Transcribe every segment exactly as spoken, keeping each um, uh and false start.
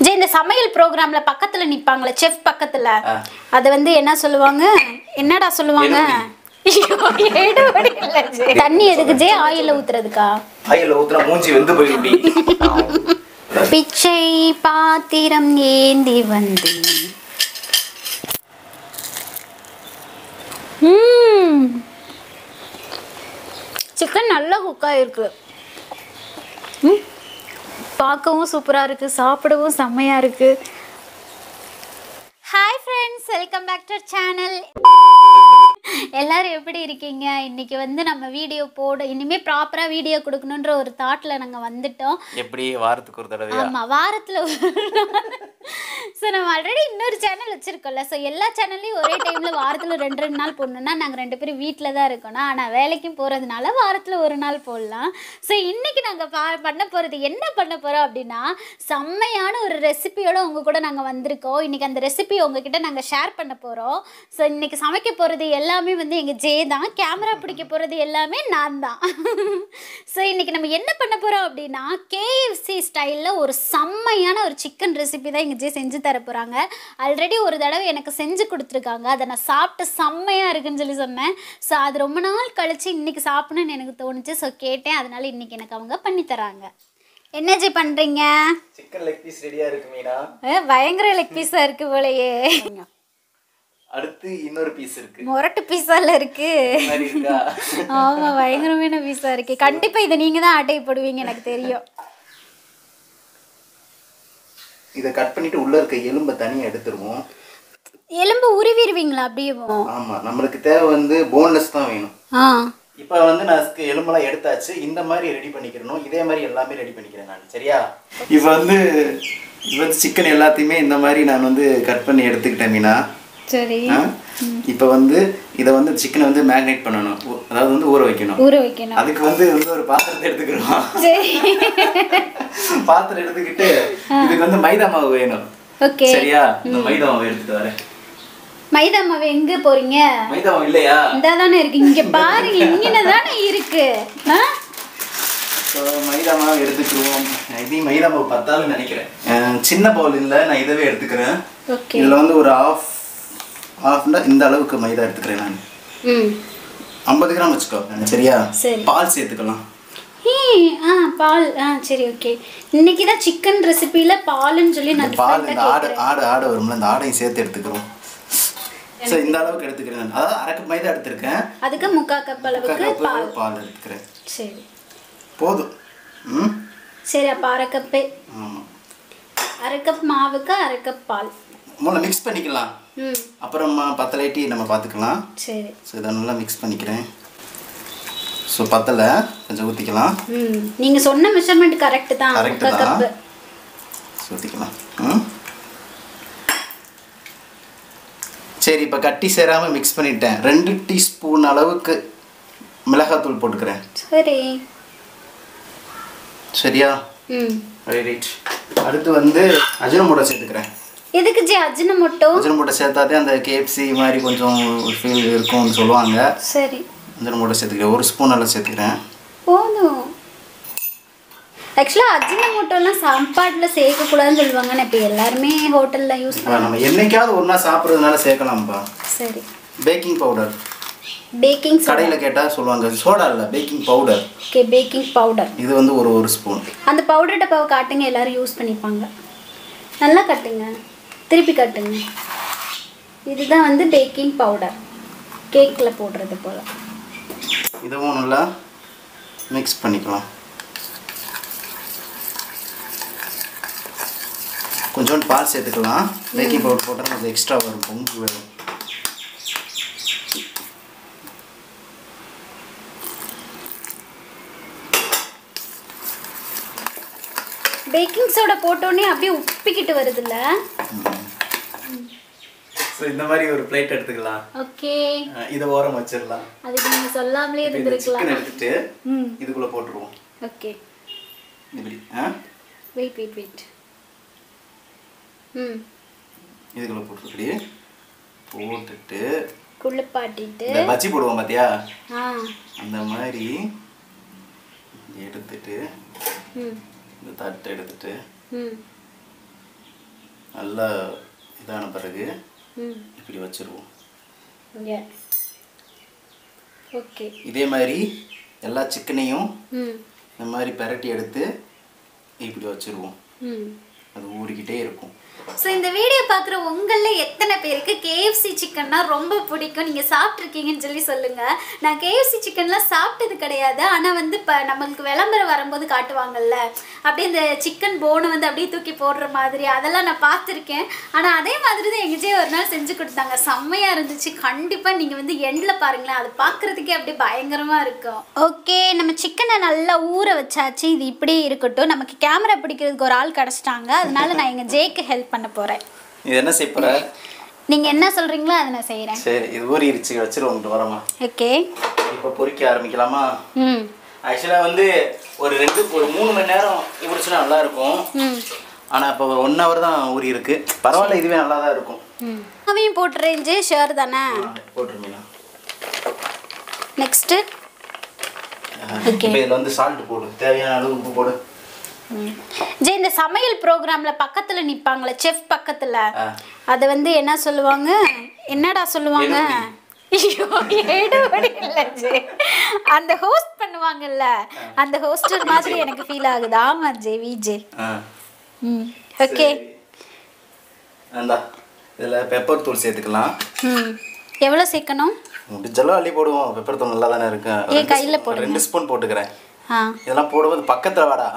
J இந்த சமையல் ப்ரோக்ராம்ல பக்கத்துல நிப்பாங்களே செஃப் பக்கத்துல அது வந்து என்ன சொல்லுவாங்க என்னடா சொல்லுவாங்க தண்ணி எதுக்கு ஜே ஆயில்ல ஊத்துறதுக்கா ஆயில்ல ஊத்துனா மூஞ்சி வெந்து போயிடுடி பிச்சை பாத்திரம் ஏந்தி வந்து ம் சிக்கன் நல்லா குக் ஆயிருக்கு ம் பார்க்கவும் சூப்பரா இருக்கு சாப்பிடவும் செம்மையா இருக்கு hi friends welcome back to channel எல்லாரும் எப்படி இருக்கீங்க இன்னைக்கு வந்து நம்ம வீடியோ போட இனிமே ப்ராப்பரா வீடியோ கொடுக்கணும்ன்ற ஒரு தாட்ல நாங்க வந்துட்டோம் எப்படி வாரத்துக்கு ஒரு தடவை ஆமா வாரத்துல சோ நம்ம ஆல்ரெடி இன்னொரு சேனல் வச்சிருக்கோம்ல சோ எல்லா சேனல்லையும் ஒரே டைம்ல வாரத்துல ரெண்டு ரெண்டு நாள் போடணும்னா நாங்க ரெண்டு பேரும் வீட்டில தான் இருக்கணும் ஆனா வேலைக்கும் போறதுனால வாரத்துல ஒரு நாள் போடலாம் சோ இன்னைக்கு நாங்க பண்ண போறது என்ன பண்ண போறோம் அப்படின்னா செம்மையான ஒரு ரெசிபியோட உங்க கூட நாங்க வந்திருக்கோம் இன்னைக்கு அந்த ரெசிபி உங்ககிட்ட நாங்க ஷேர் பண்ண போறோம் சோ இன்னைக்கு சமைக்க போறது எல்லாமே வந்து எங்க ஜே தான் கேமரா பிடிக்க போறது எல்லாமே நான் தான் சோ இன்னைக்கு நம்ம என்ன பண்ண போறோம் அப்படின்னா K F C ஸ்டைல்ல ஒரு செம்மையான ஒரு சிக்கன் ரெசிபி தான் எங்க ஜே செஞ்சு தர போறாங்க ஆல்ரெடி ஒரு தடவை எனக்கு செஞ்சு கொடுத்துருக்காங்க அதை நான் சாப்பிட்டு செம்மையா இருக்குன்னு சொல்லி சொன்னேன் ஸோ அது ரொம்ப நாள் கழிச்சு இன்னைக்கு சாப்பிடணும்னு எனக்கு தோணுச்சு ஸோ கேட்டேன் அதனால இன்னைக்கு எனக்கு அவங்க பண்ணி தராங்க என்ன ஜி பண்றீங்க சிக்கன் லெக் பீஸ் ரெடியா இருக்கு மீனா பயங்கர லெக் பீஸா இருக்கு போலயே அடுத்து இன்னொரு பீஸ் இருக்கு மொரட்டு பீஸால இருக்கு ஆமா பயங்கரமான பீஸா இருக்கு கண்டிப்பா இதை நீங்க தான் ஆட்டை போடுவீங்க எனக்கு தெரியும் இத கட் பண்ணிட்டு உள்ள இருக்க எலும்பை தனியா எடுத்துருவோம் எலும்பு உருவிடுவீங்களா அப்படியே ஆமா நம்மளுக்கு தேவை வந்து போன்லெஸ் தான் வேணும் ஆ இப்போ வந்து நான் எலும்பெல்லாம் எடுத்தாச்சு இந்த மாதிரி ரெடி பண்ணிக்கிறணும் இதே மாதிரி எல்லாமே ரெடி பண்ணிக்கிறேன் நான் சரியா இப்போ வந்து இப்போ வந்து சிக்கன் எல்லாத்தையுமே இந்த மாதிரி நான் வந்து கட் பண்ணி எடுத்துக்கிட்டேன் மீனா சரி இப்போ வந்து இதை வந்து சிக்கனை வந்து மேக்னேட் பண்ணணும் அதாவது வந்து ஊற வைக்கணும் ஊற வைக்கணும் அதுக்கு வந்து வந்து ஒரு பாத்திரத்தை எடுத்துக்கிறோம் பாத்திரம் எடுத்துக்கிட்டு இதுக்கு வந்து மைதா மாவு வேணும் ஓகே சரியா இந்த மைதா மாவு எடுத்துட்டு வரேன் மைதா மாவு எங்க போறீங்க மைதா மாவு இல்லையா இந்த தானே இருக்கு இங்க பாருங்க இங்க தானே இருக்கு மைதா மாவு எடுத்துக்கிடுவோம் இது மைதா மாவு பத்தாலும் நினைக்கிறேன் சின்ன பவுல் இல்லை நான் இதவே எடுத்துக்கிறேன் இதுல வந்து ஒரு ஆஃப் ஆஃப்னா இந்த அளவுக்கு மைதா எடுத்துக்கிறேன் நான் ம் ஐம்பது கிராம் வச்சுக்கோ சரியா பால் சேர்த்துக்கலாம் ஆ பால் ஆ சரி ஓகே இன்னைக்கு தான் சிக்கன் ரெசிபில பால்னு சொல்லி நான் பால் இந்த ஆடு ஆடு ஆடு வரும்ல அந்த ஆடையும் சேர்த்து எடுத்துக்கிறோம் சரி இந்த அளவுக்கு எடுத்துக்கிறேன் நான் அதாவது அரை கப் மைதா எடுத்துருக்கேன் அதுக்கு முக்கால் கப் அளவுக்கு பால் பால் எடுத்துக்கிறேன் சரி போதும் ம் சரி அப்போ அரை கப்பு ஆமாம் அரை கப் மாவுக்கு அரை கப் பால் முதல்ல மிக்ஸ் பண்ணிக்கலாம் ம் அப்புறமா பத்தலைட்டி நம்ம பார்த்துக்கலாம் சரி ஸோ இதை நல்லா மிக்ஸ் பண்ணிக்கிறேன் ஸோ பத்தலை கொஞ்சம் ஊற்றிக்கலாம் ம் நீங்கள் சொன்ன மெஷர்மெண்ட் கரெக்டு தான் கரெக்டு தான் ஊற்றிக்கலாம் ம் சரி இப்போ கட்டி சேராமல் மிக்ஸ் பண்ணிட்டேன் ரெண்டு டீஸ்பூன் அளவுக்கு மிளகாத்தூள் போட்டுக்கிறேன் சரி சரியா ம் ரைட் அடுத்து வந்து அஜினமோட்டோ சேர்த்துக்கிறேன் எதுக்கு ஜி அஜினமோட்டோ அஜினமோட்டோ சேர்த்தாதே அந்த K F C மாதிரி கொஞ்சம் ஃபீல் இருக்கும்னு சொல்லுவாங்க சரி அஜினமோட்டோ சேர்த்துக்கிறேன் ஒரு ஸ்பூன் அளவு சேர்த்துக்கிறேன் போதும் ஆக்சுவலாக அஜினமோட்டோலாம் சாப்பாட்டில் சேர்க்கக்கூடாதுன்னு சொல்லுவாங்க நான் இப்போ எல்லாருமே ஹோட்டலில் யூஸ் பண்ணுவோம் நம்ம என்னைக்காவது ஒரு நாள் சாப்பிட்றதுனால சேர்க்கலாம்ப்பா சரி பேக்கிங் பவுடர் பேக்கிங் கடையில் கேட்டால் சொல்லுவாங்க சோடா இல்லை baking powder okay baking powder இது வந்து ஒரு ஒரு ஸ்பூன் அந்த பவுடர் டப்பாவை காட்டுங்க எல்லாரும் யூஸ் பண்ணிப்பாங்க நல்லா காட்டுங்க திருப்பி காட்டுங்க இதுதான் வந்து பேக்கிங் பவுடர் கேக்கில் போடுறது போல் இதுவும் நல்லா மிக்ஸ் பண்ணிக்கலாம் கொஞ்சோண்டு பால் சேர்த்துக்கலாம் பேக்கிங் பவுடர் போட்டால் கொஞ்சம் எக்ஸ்ட்ரா வரும் பொங்கு வரும் பேக்கிங் சோடா போட்டோன்னே அப்படியே உப்பிக்கிட்டு வருதுல்ல ஸோ இந்த மாதிரி ஒரு பிளேட் எடுத்துக்கலாம் ஓகே இதை ஓரம் வச்சிடலாம் அதுக்கு நீங்கள் சொல்லாமலே இருந்திருக்கலாம் சிக்கன் எடுத்துட்டு இதுக்குள்ளே போட்டுருவோம் ஓகே இப்படி ஆ வெயிட் வெயிட் வெயிட் ம் இதுக்குள்ளே போட்டுருக்கடி போட்டுட்டு குளிப்பாட்டிட்டு இந்த பஜ்ஜி போடுவோம் பார்த்தியா ஆ அந்த மாதிரி எடுத்துட்டு ம் இந்த தட்டை எடுத்துட்டு ம் நல்லா இதான பிறகு இப்படி வச்சிருவோம். ஓகே, இதே மாதிரி எல்லா சிக்கனையும் இந்த மாதிரி பெரட்டி எடுத்து இப்படி வச்சிருவோம். அது ஊறிக்கிட்டே இருக்கும். ஸோ இந்த வீடியோ பார்க்குற உங்களில் எத்தனை பேருக்கு கேஎஃப்சி சிக்கன்னா ரொம்ப பிடிக்கும், நீங்கள் சாப்பிட்ருக்கீங்கன்னு சொல்லி சொல்லுங்கள். நான் கேஎஃப்சி சிக்கன்லாம் சாப்பிட்டது கிடையாது. ஆனால் வந்து இப்போ நம்மளுக்கு விளம்பரம் வரும்போது காட்டுவாங்கல்ல, அப்படியே இந்த சிக்கன் போனை வந்து அப்படியே தூக்கி போடுற மாதிரி அதெல்லாம் நான் பார்த்துருக்கேன். ஆனால் அதே மாதிரி தான் எங்கள் ஜே ஒரு நாள் செஞ்சு கொடுத்தாங்க. செம்மையாக இருந்துச்சு. கண்டிப்பாக நீங்கள் வந்து எண்டில் பாருங்களேன், அது பார்க்குறதுக்கே அப்படியே பயங்கரமாக இருக்கும். ஓகே, நம்ம சிக்கனை நல்லா ஊற வச்சாச்சு. இது இப்படியே இருக்கட்டும். நமக்கு கேமரா பிடிக்கிறதுக்கு ஒரு ஆள் கிடச்சிட்டாங்க. அதனால நான் எங்கள் ஜேக்கு ஹெல்ப் பண்ண போறேன். இது என்ன செய்ய போற? நீங்க என்ன சொல்றீங்களோ அதை நான் செய்றேன். சரி, இது ஊறிடுச்சு, வச்சிருவோம் வரமா. ஓகே, இப்போ பொரிக்க ஆரம்பிக்கலாமா? ம் ஆக்சுவலா வந்து ஒரு ரெண்டு ஒரு மூணு மணி நேரம் ஊறிச்சுனா நல்லா இருக்கும். ம் ஆனா இப்போ ஒரு ஒன் ஹவர் தான் ஊறி இருக்கு. பரவாயில்ல, இதுவே நல்லா தான் இருக்கும். ம் அவையும் போட்டுறேன் ஜே, ஷேர் தானே? போட்டுருமீனா. நெக்ஸ்ட் ஓகே, இப்போ இதுல வந்து சால்ட் போடு, தேவையான அளவு உப்பு போடு. ஜே, இந்த சமையல் ப்ரோக்ராம்ல பக்கத்துல நிப்பாங்களே செஃப் பக்கத்துல, அத வந்து என்ன சொல்லுவாங்க? என்னடா சொல்லுவாங்க? ஐயோ, எடுபடி இல்ல ஜே, அந்த ஹோஸ்ட் பண்ணுவாங்கல்ல, அந்த ஹோஸ்டர் மாதிரி எனக்கு ஃபீல் ஆகுது. ஆமா ஜே, விஜே. ம் ஓகே, அந்த இதுல பெப்பர் தூள் சேர்த்துக்கலாம். ம் எவ்வளவு சேர்க்கணும்? முடிஞ்சளவு அள்ளி போடுவோம். பெப்பர் தூள் நல்லா தானே இருக்கு. ஏ கையில போடு. ரெண்டு ஸ்பூன் போட்டுக்கிறேன். ஆ, இதெல்லாம் போடும்போது பக்கத்துல வாடா.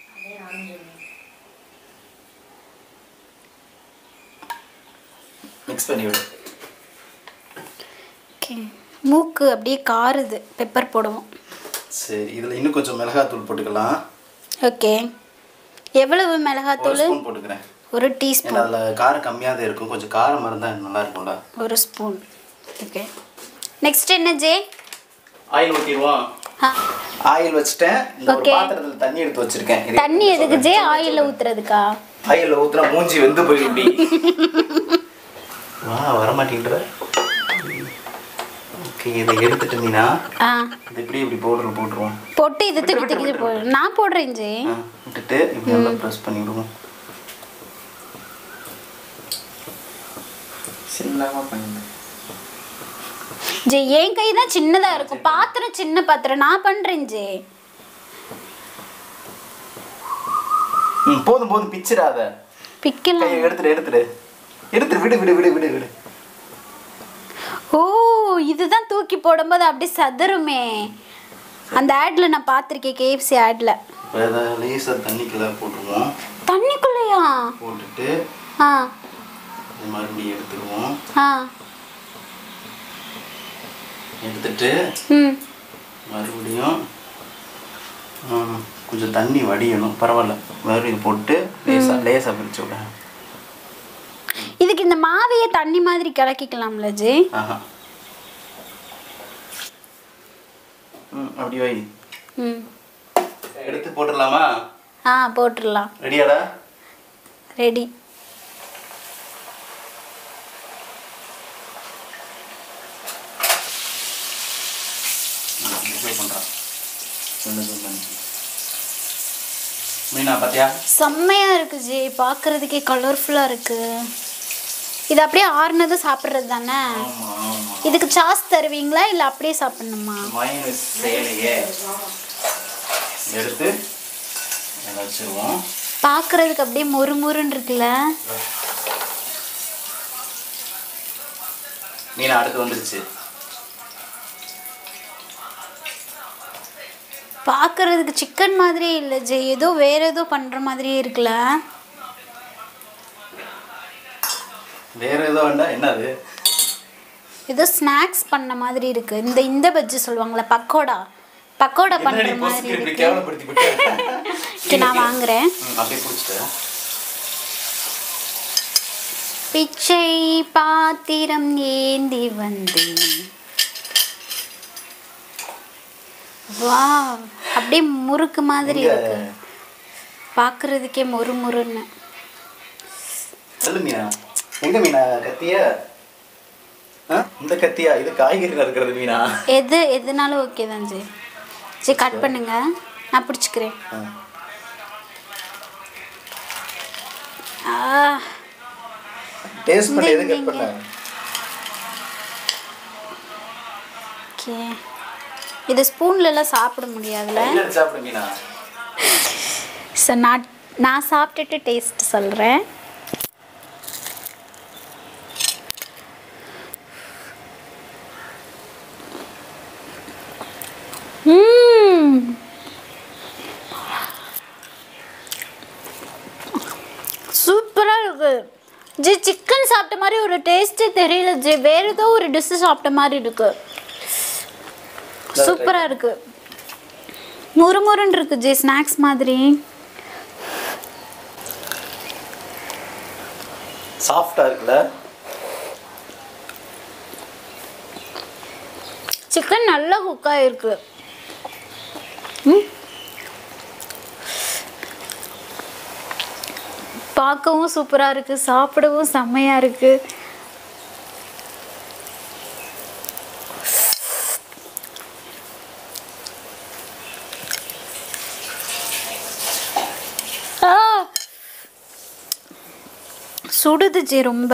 மிக்ஸ் பண்ணி விடு. ஓகே, மூக்கு அப்படியே காருது. பெப்பர் போடுவோம். சரி, இதுல இன்னும் கொஞ்சம் மிளகாய் தூள் போட்டுக்கலாம். ஓகே, எவ்வளவு மிளகாய் தூள்? ஒரு ஸ்பூன் போட்டுக்கிறேன். ஒரு டீஸ்பூன். அதுல காரம் கம்மியா தான் இருக்கும். கொஞ்சம் காரம் இருந்தா நல்லா இருக்கும்ல. ஒரு ஸ்பூன். ஓகே, நெக்ஸ்ட் என்ன ஜே? ஆயில் ஊத்திடுவோம். ஆயில் வச்சிட்டேன். இந்த ஒரு பாத்திரத்துல தண்ணி எடுத்து வச்சிருக்கேன். தண்ணி எதுக்கு ஜே? ஆயில்ல ஊத்துறதுக்கா? ஆயில்ல ஊத்துனா மூஞ்சி வெந்து போயிடும். வா, வர மாட்டேங்கற. ஓகே, இதை எடுத்துட்டு மீனா இது இப்படி இப்படி பவுடர் போட்டுருவோம். போட்டு இது தூக்கி தூக்கி போடு. நான் போடுறேன் ஜே. விட்டுட்டு இப்படி நல்லா பிரஸ் பண்ணி விடுவோம். சின்னமா பண்ணுங்க ஜே. என் கை தான் சின்னதா இருக்கும். பாத்திரம் சின்ன பாத்திரம். நான் பண்றேன் ஜே. ம் போதும் போதும், பிச்சிராத. பிக்கலாம். கை எடுத்துடு எடுத்துடு எடுத்து விடு விடு விடு விடு விடு. ஓ, இதுதான் தூக்கி போடும்போது அப்படியே சதறுமே. அந்த ஆட்ல நான் பார்த்திருக்கேன், கேஎஃப்சி ஆட்ல. வேற லேசா தண்ணிக்குள்ள போட்டுருவோம். தண்ணிக்குள்ளயா? போட்டுட்டு ஆ இது மறுபடியும் எடுத்துருவோம். ஆ எடுத்துட்டு ம் மறுபடியும் கொஞ்சம் தண்ணி வடியணும். பரவாயில்ல, மறுபடியும் போட்டு லேசா லேசா பிரிச்சு விட. இதுக்கு இந்த மாவையே தண்ணி மாதிரி கலக்கிக்கலாம்ல ஜே? ஆஹா, ம் அப்படி வை. ம் எடுத்து போட்டுடலாமா? ஆ போட்டுடலாம். ரெடியாடா? ரெடி. மீனா பாத்தியா? செம்மையா இருக்கு ஜி, பார்க்கறதுக்கே கலர்ஃபுல்லா இருக்கு. இது அப்படியே ஆறுனது சாப்பிடுறது தானே? இதுக்கு சாஸ் தருவீங்களா இல்ல அப்படியே சாப்பிடணுமா? மயோனைஸ் செய்யலையே, எடுத்து வச்சிருவோம். பார்க்கறதுக்கு அப்படியே மொறுமொறுன்னு இருக்குல்ல. மீனா அடுத்து வந்துருச்சு. பார்க்கறதுக்கு சிக்கன் மாதிரியே இல்லை ஜெய், ஏதோ வேற ஏதோ பண்ற மாதிரியே இருக்குல்ல. வேற ஏதோ என்னது? ஏதோ ஸ்நாக்ஸ் பண்ண மாதிரி இருக்கு. இந்த இந்த பஜ்ஜி சொல்லுவாங்கல்ல, பக்கோடா பக்கோடா பண்ற மாதிரி இருக்கு. நான் வாங்குறேன். பிச்சை பாத்திரம் ஏந்தி வந்தேன். வா, அப்படியே முறுக்கு மாதிரி இருக்கு, பார்க்கறதுக்கே மொறு மொறுன்னு. சொல்லு மீனா, எங்க மீனா கத்தியா? இந்த கத்தியா? இது காய்கறி இருக்கிறது மீனா. எது எதுனாலும் ஓகே தான் ஜி. ஜி கட் பண்ணுங்க, நான் பிடிச்சிக்கிறேன். ஆ டேஸ்ட் பண்ணி எது கட் பண்ண ஓகே இது ஸ்பூன்ல எல்லாம் சாப்பிட முடியாதுல கையில சாப்பிடு மீனா சோ நான் நான் சாப்பிட்டுட்டு டேஸ்ட் சொல்றேன் ம் சூப்பரா இருக்கு ஜி சிக்கன் சாப்பிட்ட மாதிரி ஒரு டேஸ்டே தெரியல ஜி வேற ஏதோ ஒரு டிஷ் சாப்பிட்ட மாதிரி இருக்கு சூப்பரா இருக்கு முறுமுறுன்னு இருக்கு ஜி ஸ்நாக்ஸ் மாதிரி சாஃப்ட்டா இருக்குல சிக்கன் நல்லா குக் ஆயிருக்கு பார்க்கவும் சூப்பரா இருக்கு சாப்பிடவும் செம்மையா இருக்கு சுடுது ஜி ரொம்ப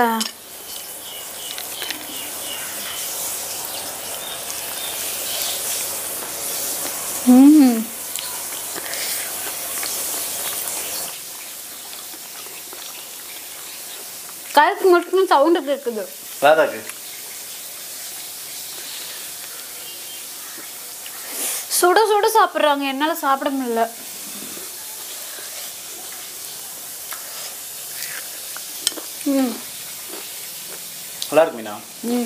ம் கைக்கு மட்டும் சவுண்டு கேட்குது ராதாக்கு சுட சுட சாப்பிட்றாங்க என்னால் சாப்பிட முடியல ம் நல்லா இருக்கு மீனா ம்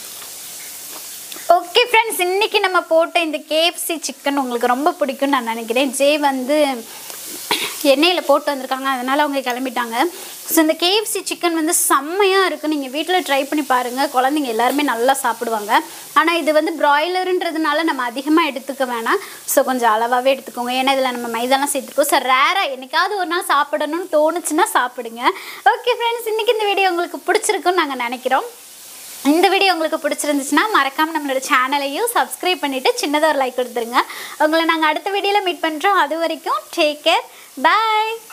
ஓகே ஃப்ரெண்ட்ஸ் இன்னைக்கு நம்ம போட்ட இந்த கேஎஃப்சி சிக்கன் உங்களுக்கு ரொம்ப பிடிக்கும்னு நான் நினைக்கிறேன் ஜே வந்து எண்ணெயில் போட்டு வந்திருக்காங்க அதனால் அவங்க கிளம்பிட்டாங்க ஸோ இந்த கேஎஃப்சி சிக்கன் வந்து செம்மையாக இருக்குது நீங்கள் வீட்டில் ட்ரை பண்ணி பாருங்கள் குழந்தைங்க எல்லாருமே நல்லா சாப்பிடுவாங்க ஆனால் இது வந்து ப்ராய்லருன்றதுனால நம்ம அதிகமாக எடுத்துக்க வேணாம் ஸோ கொஞ்சம் அளவாகவே எடுத்துக்கோங்க ஏன்னா இதில் நம்ம மைதாலாம் சேர்த்துருக்கோம் ஸோ ரேராக என்னைக்காவது ஒரு நாள் சாப்பிடணும்னு தோணுச்சுன்னா சாப்பிடுங்க ஓகே ஃப்ரெண்ட்ஸ் இன்றைக்கி இந்த வீடியோ உங்களுக்கு பிடிச்சிருக்குன்னு நாங்கள் நினைக்கிறோம் இந்த வீடியோ உங்களுக்கு பிடிச்சிருந்துச்சுன்னா மறக்காமல் நம்மளோட சேனலையும் சப்ஸ்கிரைப் பண்ணிவிட்டு சின்னதாக ஒரு லைக் கொடுத்துருங்க உங்களை நாங்கள் அடுத்த வீடியோவில் மீட் பண்ணுறோம் அது வரைக்கும் டேக் கேர் பாய்